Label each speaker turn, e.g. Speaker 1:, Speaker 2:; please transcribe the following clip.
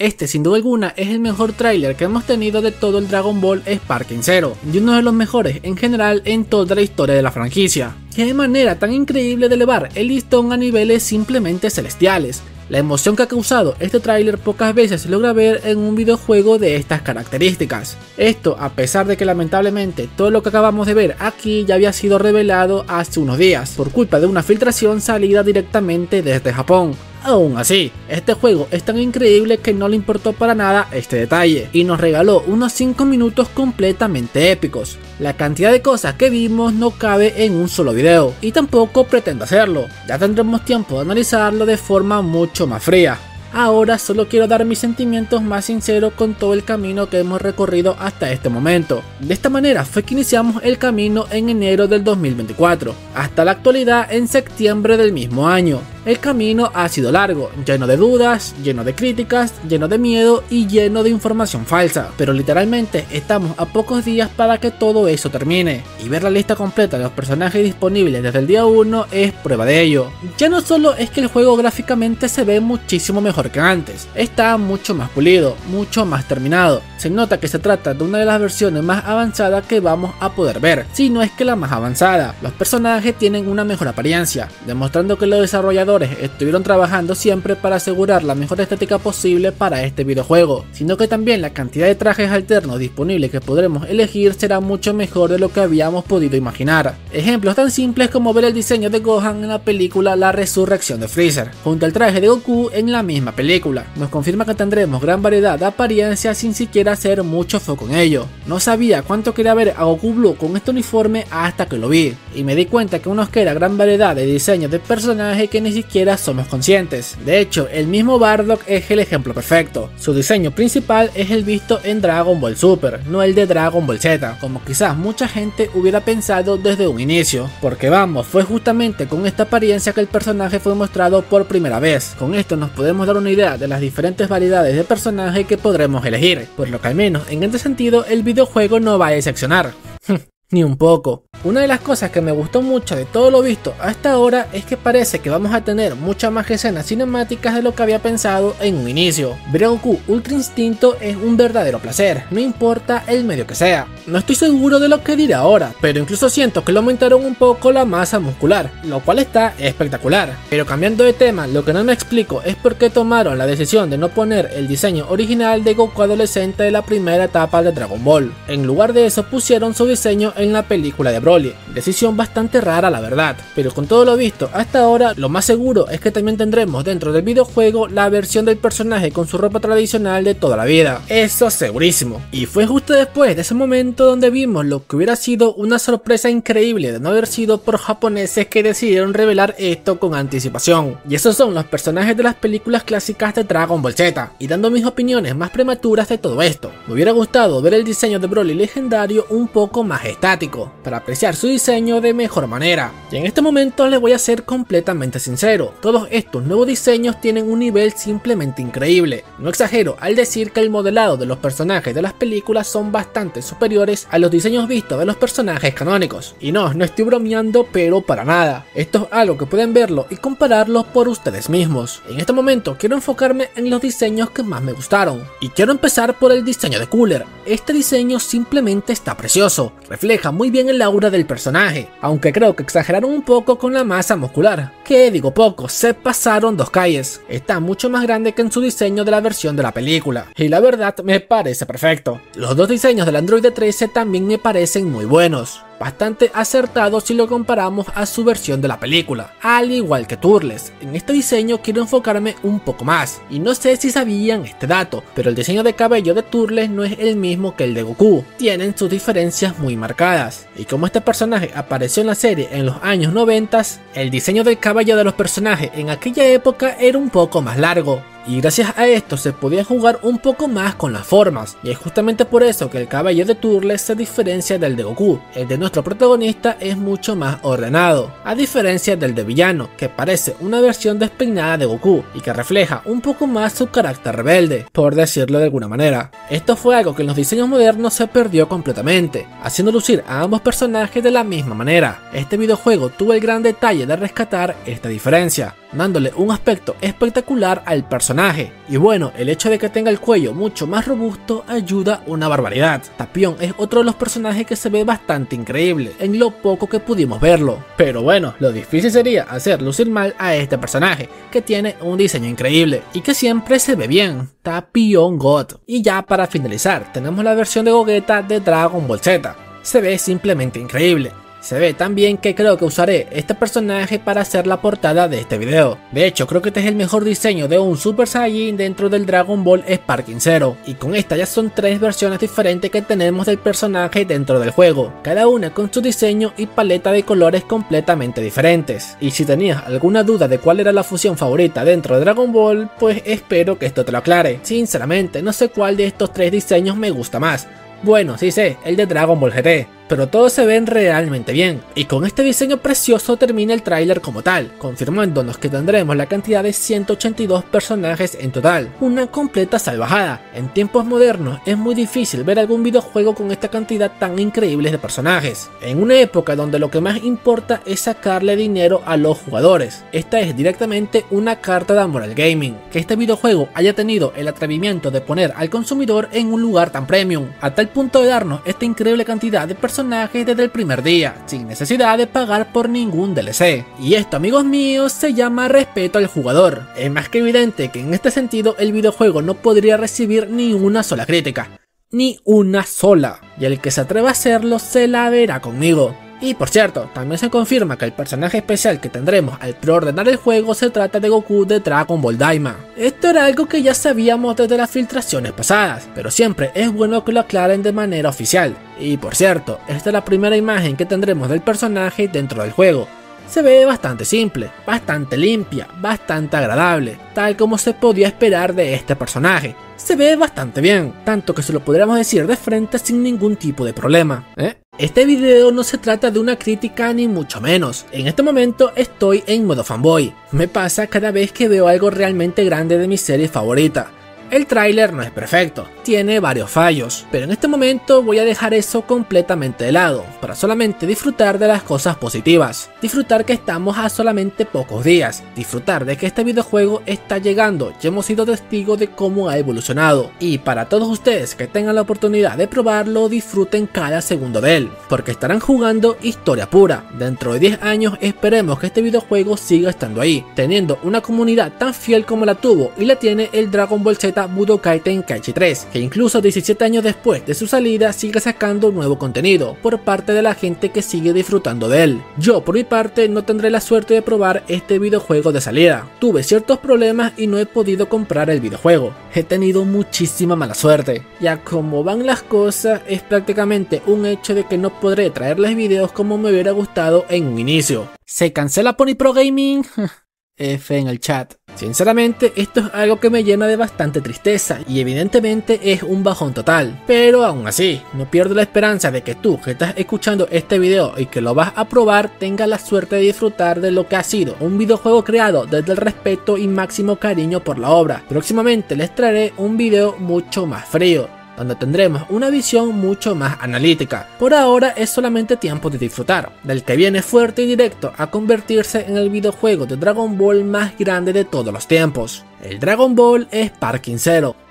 Speaker 1: Este sin duda alguna es el mejor tráiler que hemos tenido de todo el Dragon Ball Sparking Zero, y uno de los mejores en general en toda la historia de la franquicia. Qué manera tan increíble de elevar el listón a niveles simplemente celestiales. La emoción que ha causado este tráiler pocas veces se logra ver en un videojuego de estas características. Esto a pesar de que lamentablemente todo lo que acabamos de ver aquí ya había sido revelado hace unos días por culpa de una filtración salida directamente desde Japón. Aún así, este juego es tan increíble que no le importó para nada este detalle y nos regaló unos 5 minutos completamente épicos. La cantidad de cosas que vimos no cabe en un solo video y tampoco pretendo hacerlo, ya tendremos tiempo de analizarlo de forma mucho más fría. Ahora solo quiero dar mis sentimientos más sinceros con todo el camino que hemos recorrido hasta este momento. De esta manera fue que iniciamos el camino en enero del 2024, hasta la actualidad en septiembre del mismo año. El camino ha sido largo, lleno de dudas, lleno de críticas, lleno de miedo y lleno de información falsa, pero literalmente estamos a pocos días para que todo eso termine, y ver la lista completa de los personajes disponibles desde el día 1 es prueba de ello. Ya no solo es que el juego gráficamente se ve muchísimo mejor que antes, está mucho más pulido, mucho más terminado, se nota que se trata de una de las versiones más avanzadas que vamos a poder ver, si no es que la más avanzada. Los personajes tienen una mejor apariencia, demostrando que los desarrolladores estuvieron trabajando siempre para asegurar la mejor estética posible para este videojuego, sino que también la cantidad de trajes alternos disponibles que podremos elegir será mucho mejor de lo que habíamos podido imaginar. Ejemplos tan simples como ver el diseño de Gohan en la película La Resurrección de Freezer, junto al traje de Goku en la misma película, nos confirma que tendremos gran variedad de apariencias sin siquiera hacer mucho foco en ello. No sabía cuánto quería ver a Goku Blue con este uniforme hasta que lo vi, y me di cuenta que aún nos queda gran variedad de diseños de personajes que ni siquiera somos conscientes. De hecho, el mismo Bardock es el ejemplo perfecto. Su diseño principal es el visto en Dragon Ball Super, no el de Dragon Ball Z, como quizás mucha gente hubiera pensado desde un inicio, porque vamos, fue justamente con esta apariencia que el personaje fue mostrado por primera vez. Con esto nos podemos dar una idea de las diferentes variedades de personajes que podremos elegir, por lo que al menos en este sentido el videojuego no va a decepcionar. Ni un poco. Una de las cosas que me gustó mucho de todo lo visto hasta ahora es que parece que vamos a tener muchas más escenas cinemáticas de lo que había pensado en un inicio. Ver a Goku Ultra Instinto es un verdadero placer, no importa el medio que sea. No estoy seguro de lo que diré ahora, pero incluso siento que le aumentaron un poco la masa muscular, lo cual está espectacular. Pero cambiando de tema, lo que no me explico es por qué tomaron la decisión de no poner el diseño original de Goku adolescente de la primera etapa de Dragon Ball. En lugar de eso pusieron su diseño en la película de Broly. Decisión bastante rara la verdad, pero con todo lo visto hasta ahora lo más seguro es que también tendremos dentro del videojuego la versión del personaje con su ropa tradicional de toda la vida, eso segurísimo. Y fue justo después de ese momento donde vimos lo que hubiera sido una sorpresa increíble de no haber sido por japoneses que decidieron revelar esto con anticipación, y esos son los personajes de las películas clásicas de Dragon Ball Z. Y dando mis opiniones más prematuras de todo esto, me hubiera gustado ver el diseño de Broly legendario un poco más estático, para apreciar su diseño de mejor manera. Y en este momento les voy a ser completamente sincero, todos estos nuevos diseños tienen un nivel simplemente increíble. No exagero al decir que el modelado de los personajes de las películas son bastante superiores a los diseños vistos de los personajes canónicos. Y no estoy bromeando, pero para nada. Esto es algo que pueden verlo y compararlo por ustedes mismos. En este momento quiero enfocarme en los diseños que más me gustaron. Y quiero empezar por el diseño de Cooler. Este diseño simplemente está precioso, refleja muy bien el aura del personaje, aunque creo que exageraron un poco con la masa muscular. Que digo poco, se pasaron dos calles. Está mucho más grande que en su diseño de la versión de la película, y la verdad me parece perfecto. Los dos diseños del Android 13 también me parecen muy buenos, bastante acertado si lo comparamos a su versión de la película, al igual que Turles. En este diseño quiero enfocarme un poco más, y no sé si sabían este dato, pero el diseño de cabello de Turles no es el mismo que el de Goku, tienen sus diferencias muy marcadas, y como este personaje apareció en la serie en los años 90, el diseño del cabello de los personajes en aquella época era un poco más largo, y gracias a esto se podía jugar un poco más con las formas, y es justamente por eso que el cabello de Turles se diferencia del de Goku. El de nuestro protagonista es mucho más ordenado, a diferencia del de villano, que parece una versión despeinada de Goku y que refleja un poco más su carácter rebelde, por decirlo de alguna manera. Esto fue algo que en los diseños modernos se perdió completamente, haciendo lucir a ambos personajes de la misma manera. Este videojuego tuvo el gran detalle de rescatar esta diferencia. dándole un aspecto espectacular al personaje. Y bueno, el hecho de que tenga el cuello mucho más robusto ayuda una barbaridad. Tapión es otro de los personajes que se ve bastante increíble en lo poco que pudimos verlo. Pero bueno, lo difícil sería hacer lucir mal a este personaje, que tiene un diseño increíble y que siempre se ve bien. Tapión God. Y ya para finalizar, tenemos la versión de Gogeta de Dragon Ball Z. Se ve simplemente increíble. Se ve tan bien que creo que usaré este personaje para hacer la portada de este video. De hecho, creo que este es el mejor diseño de un Super Saiyajin dentro del Dragon Ball Sparking Zero. Y con esta ya son 3 versiones diferentes que tenemos del personaje dentro del juego, cada una con su diseño y paleta de colores completamente diferentes. Y si tenías alguna duda de cuál era la fusión favorita dentro de Dragon Ball, pues espero que esto te lo aclare. Sinceramente, no sé cuál de estos 3 diseños me gusta más. Bueno, sí sé, el de Dragon Ball GT, pero todos se ven realmente bien. Y con este diseño precioso termina el tráiler como tal, confirmándonos que tendremos la cantidad de 182 personajes en total, una completa salvajada. En tiempos modernos es muy difícil ver algún videojuego con esta cantidad tan increíble de personajes, en una época donde lo que más importa es sacarle dinero a los jugadores. Esta es directamente una carta de amor al gaming, que este videojuego haya tenido el atrevimiento de poner al consumidor en un lugar tan premium, a tal punto de darnos esta increíble cantidad de personajes desde el primer día, sin necesidad de pagar por ningún DLC. Y esto, amigos míos, se llama respeto al jugador. Es más que evidente que en este sentido el videojuego no podría recibir ni una sola crítica. Ni una sola. Y el que se atreva a hacerlo se la verá conmigo. Y por cierto, también se confirma que el personaje especial que tendremos al preordenar el juego se trata de Goku de Dragon Ball Daima. Esto era algo que ya sabíamos desde las filtraciones pasadas, pero siempre es bueno que lo aclaren de manera oficial. Y por cierto, esta es la primera imagen que tendremos del personaje dentro del juego. Se ve bastante simple, bastante limpia, bastante agradable, tal como se podía esperar de este personaje. Se ve bastante bien, tanto que se lo podríamos decir de frente sin ningún tipo de problema. Este video no se trata de una crítica ni mucho menos. En este momento estoy en modo fanboy. Me pasa cada vez que veo algo realmente grande de mi serie favorita. El tráiler no es perfecto, tiene varios fallos, pero en este momento voy a dejar eso completamente de lado, para solamente disfrutar de las cosas positivas, disfrutar que estamos a solamente pocos días, disfrutar de que este videojuego está llegando y hemos sido testigos de cómo ha evolucionado, y para todos ustedes que tengan la oportunidad de probarlo, disfruten cada segundo de él, porque estarán jugando historia pura. Dentro de 10 años esperemos que este videojuego siga estando ahí, teniendo una comunidad tan fiel como la tuvo y la tiene el Dragon Ball Z Budokai Tenkaichi 3, que incluso 17 años después de su salida sigue sacando nuevo contenido por parte de la gente que sigue disfrutando de él. Yo por mi parte no tendré la suerte de probar este videojuego de salida. Tuve ciertos problemas y no he podido comprar el videojuego. He tenido muchísima mala suerte. Ya como van las cosas, es prácticamente un hecho de que no podré traerles videos como me hubiera gustado en un inicio. ¿Se cancela Pony Pro Gaming? F en el chat. Sinceramente, esto es algo que me llena de bastante tristeza y evidentemente es un bajón total, pero aún así, no pierdo la esperanza de que tú que estás escuchando este video y que lo vas a probar tengas la suerte de disfrutar de lo que ha sido un videojuego creado desde el respeto y máximo cariño por la obra. Próximamente les traeré un video mucho más frío, donde tendremos una visión mucho más analítica. Por ahora es solamente tiempo de disfrutar, del que viene fuerte y directo a convertirse en el videojuego de Dragon Ball más grande de todos los tiempos, el Dragon Ball Sparking Zero.